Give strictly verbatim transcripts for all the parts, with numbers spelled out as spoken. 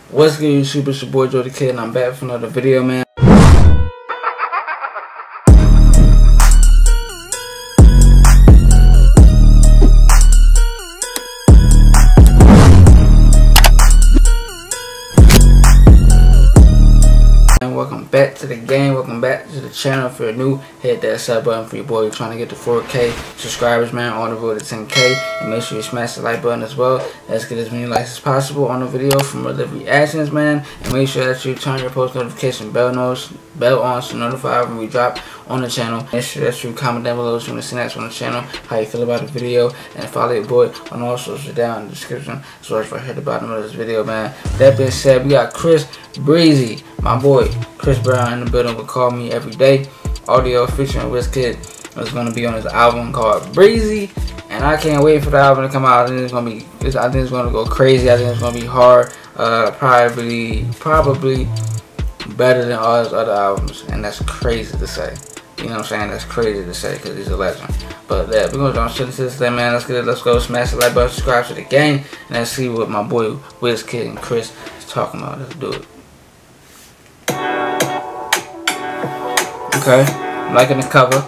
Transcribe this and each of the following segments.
What's good, YouTube? It's your boy Joe the Kid, and I'm back for another video, man. And welcome back to the game. Welcome back to the channel. If you're new, hit that sub button for your boy. We're trying to get to four K subscribers, man, on the road to ten K. And make sure you smash the like button as well. Let's get as many likes as possible on the video from other reactions, man. And make sure that you turn your post notification bell knows bell on so notified when we drop on the channel. Make sure that you comment down below if you want to see next on the channel, how you feel about the video, and follow your boy on all socials down in the description. So right here at the bottom of this video, man. That being said, we got Chris Breezy, my boy Chris Brown, in the building with Call Me Every Day. Audio featuring Wizkid is gonna be on his album called Breezy, and I can't wait for the album to come out. I think it's gonna be, I think it's gonna go crazy. I think it's gonna be hard. Uh, probably, probably better than all his other albums, and that's crazy to say. You know what I'm saying? That's crazy to say because he's a legend. But yeah, we're gonna jump straight into this thing, man. Let's get it. Let's go. Smash the like button, subscribe to the game, and let's see what my boy Wizkid and Chris is talking about. Let's do it. Okay, I'm liking the cover.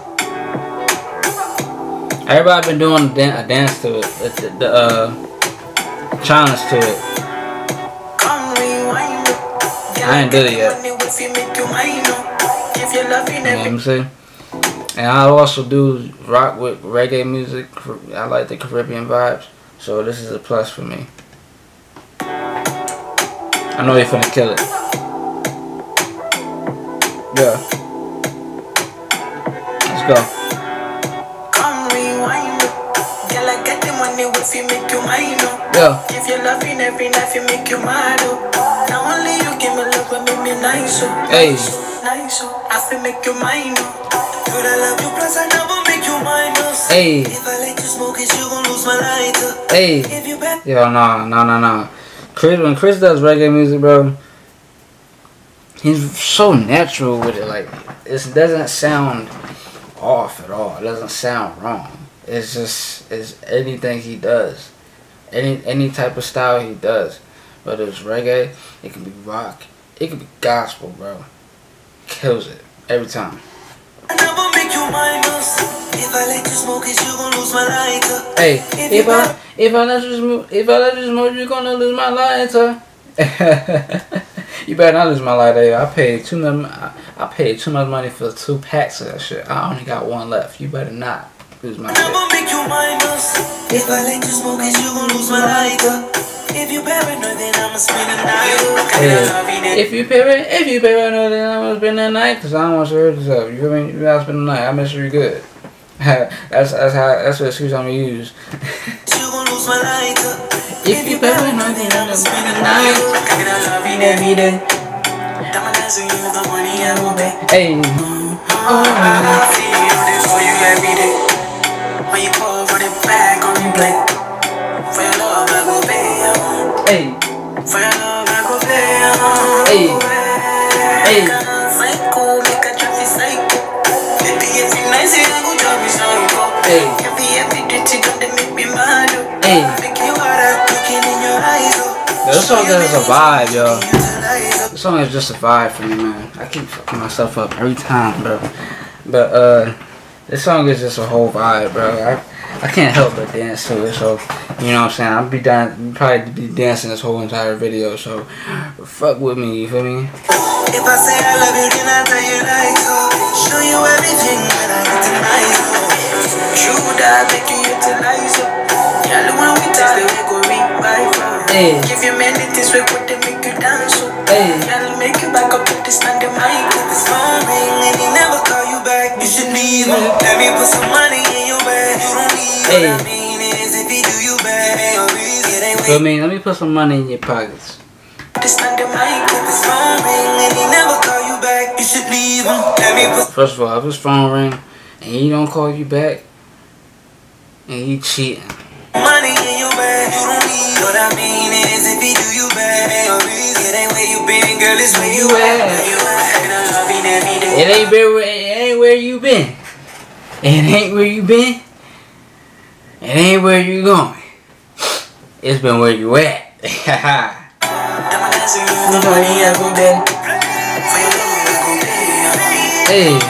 Everybody been doing a, dan a dance to it, the, the uh, challenge to it. I ain't did it yet. You know what I'm saying? And I also do rock with reggae music. I like the Caribbean vibes, so this is a plus for me. I know you're finna kill it. Yeah. Let's go. Yeah. If you're loving every night, you make you mad. Not only you give me love, but make me nice. Hey. Nice. I feel make you mine. Could I love you plus I never make you mine. Hey. If I let you smoke it, you gon' lose my lighter. Hey. Yo, no, no, no, no. Chris, when Chris does reggae music, bro, he's so natural with it. Like, it doesn't sound off at all. It doesn't sound wrong. It's just, it's anything he does. Any any type of style he does. Whether it's reggae, it can be rock, it can be gospel, bro. Kills it every time. Hey, if I if I let you smoke if I let you smoke, you're gonna lose my lighter. You better not lose my lighter. I paid too much. I paid too much money for two packs of that shit. I only got one left. You better not lose my shit. If I let you smoke it, you gon' lose my lighter. If you paranoid, then I'ma spend the night. Hey, if you paranoid, if you paranoid, then I'ma spend the night. Cause I don't want you to hurt yourself. You feel me? You gotta spend the night. I make sure you're good. that's that's how that's what excuse I'm gonna use. If you paranoid, then I'ma spend the night. Every day. Hey. When you call for the back on the plate. For your love, I go pay. Hey. For your love, I go play. Hey. Hey. Psycho, make a traffic psycho. Baby, if you nice, you go drop me psycho. Hey. Every every dirty gun, they make me mad. Hey. Make you water looking in your eyes. This song is a vibe, yo. This song is just a vibe for me, man. I keep fucking myself up every time, bro. But uh. This song is just a whole vibe, bro. I, I can't help but dance to it, so, you know what I'm saying? I'll be done, probably be dancing this whole entire video, so fuck with me, you feel me? If I say I love you, then I tell you like so. Show you everything when I get tonight. True that make you utilize it. Yeah, the one we tell you, we go revive. Hey. Give you many things, we put them make you dance. Hey. Yeah, make you back up to the stand the mic. If it's phone ring and he never call you back, you should leave him. Let me put some money in your bag. You don't need hey. What I mean is if he do you bad, it ain't way. I mean, let me put some money in your pockets. This stand the mic. If his phone ring and he never call you back, you should leave him. Let me put. First of all, if his phone ring and he don't call you back, and he cheating. Money in your bag, you don't need. What I mean is if he do you bad, it ain't where you been, girl, it's where you at. It ain't where it ain't where you been. It ain't where you been. It ain't where you going. It's been where you at. No money I go bend. Hey.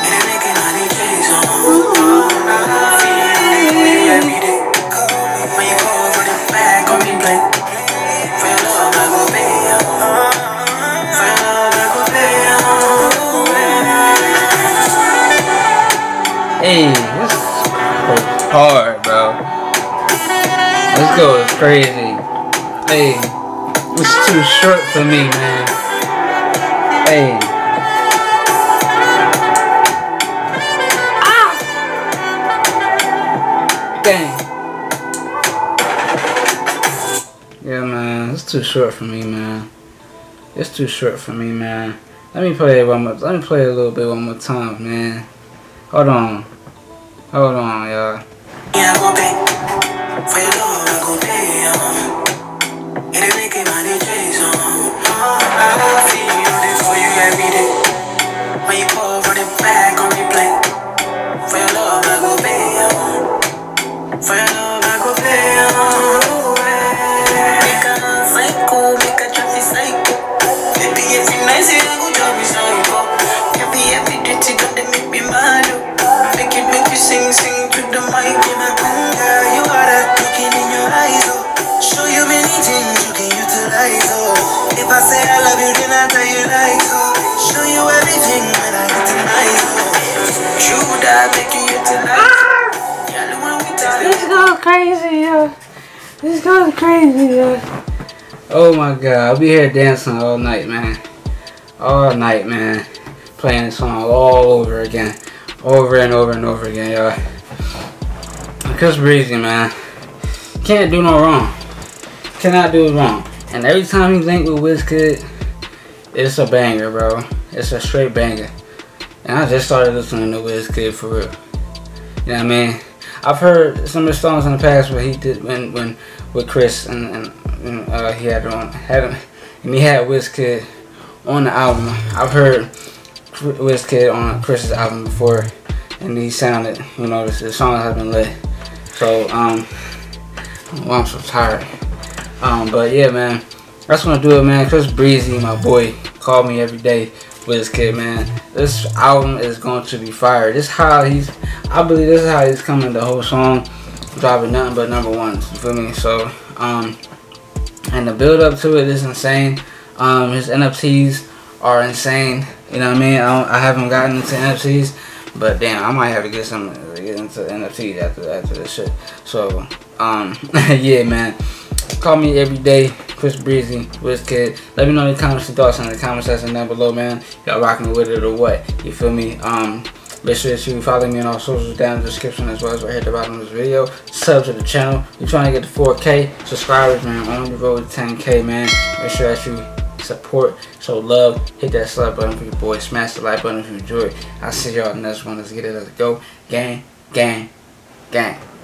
Hey, this is hard, bro. Let's go, it's crazy. Hey, it's too short for me, man. Hey. Ah! Dang. Yeah, man, it's too short for me, man. It's too short for me, man. Let me play it one more. Let me play it a little bit one more time, man. Hold on. Hold on, y'all. Yeah, I go pay. For your love, I go pay, um. It ain't making money, Jason. I feel you this for you every day. When you call for the bag on replay. For your love, I go pay, um. For your love, I go pay, um. Make a psycho, make a traffic psycho. Baby, every night, say I go drop me psycho. Every, every dirty, got to make me mad, make it make you sing, sing to the mic in my room, girl. You got that looking in your eyes, oh. Show you many things you can utilize, oh. If I say I love you, then I tell you lies, oh. Show you everything when I get tonight, oh. True that make you utilize. This goes crazy, yo. This goes crazy, yo. Oh my God, I'll be here dancing all night, man. All night, man. Playing this song all over again. Over and over and over again, y'all. Chris Breezy, man. Can't do no wrong. Cannot do wrong. And every time he link with Wizkid, it's a banger, bro. It's a straight banger. And I just started listening to Wizkid for real. You know what I mean? I've heard some of the songs in the past where he did when when with Chris and, and, and uh, he had on had him and he had Wizkid on the album. I've heard Wizkid on Chris's album before, and he sounded, you know, the, the songs have been lit. So, um, well, I'm so tired. Um, but yeah, man, that's gonna do it, man. Chris Breezy, my boy, call me every day. Wizkid, man. This album is going to be fire. This is how he's, I believe this is how he's coming the whole song, dropping nothing but number ones. You feel me? So, um, and the build up to it is insane. Um, his N F Ts are insane. You know what I mean? I, don't, I haven't gotten into N F Ts, but damn, I might have to get some get into N F Ts after after this shit. So, um, yeah, man. Call me every day, Chris Breezy, Wizkid. Let me know in the comments your thoughts in the comment section down below, man. Y'all rocking with it or what? You feel me? Um, make sure that you follow me on all socials down in the description as well as right here at the bottom of this video. Sub to the channel. We're trying to get to four K subscribers, man. On the road to ten K, man. Make sure that you support, show love, hit that sub button for your boy, smash the like button if you enjoy it. I'll see y'all in the next one. Let's get it, let's go. Gang, gang, gang.